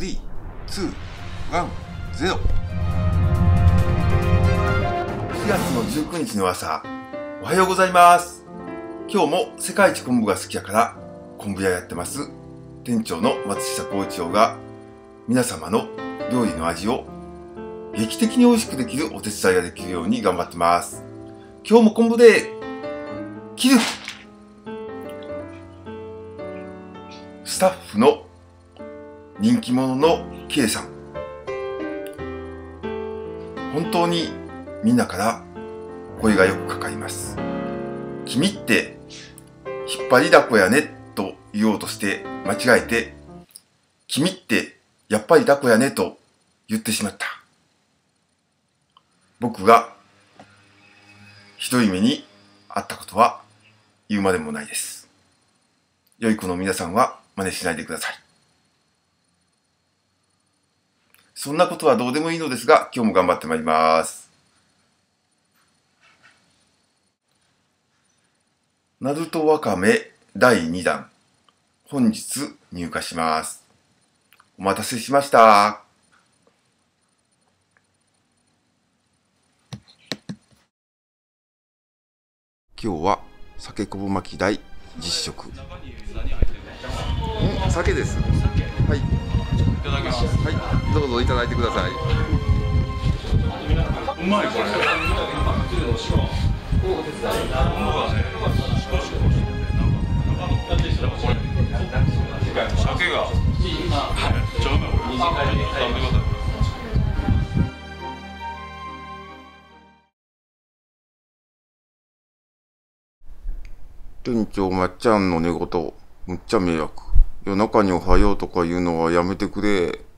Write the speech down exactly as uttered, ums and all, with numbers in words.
スリー、ツー、ワン、ゼロ。しがつのじゅうくにちの朝、おはようございます。今日も世界一昆布が好きやから昆布屋やってます店長の松下幸一郎が皆様の料理の味を劇的に美味しくできるお手伝いができるように頑張ってます。今日も昆布で切る。スタッフの人気者の K さん、本当にみんなから声がよくかかります。君って引っ張りだこやねと言おうとして間違えて、君ってやっぱりだこやねと言ってしまった。僕がひどい目にあったことは言うまでもないです。良い子の皆さんは真似しないでください。そんなことはどうでもいいのですが、今日も頑張ってまいります。なるとわかめだいにだん、本日入荷します。お待たせしました。今日は酒昆布巻き大実食。ん酒です。はい。いただきます。はい、どうぞいただいてください。うまいこれ。酒が。店長まっちゃんの寝言、むっちゃ迷惑。夜中におはようとか言うのはやめてくれ。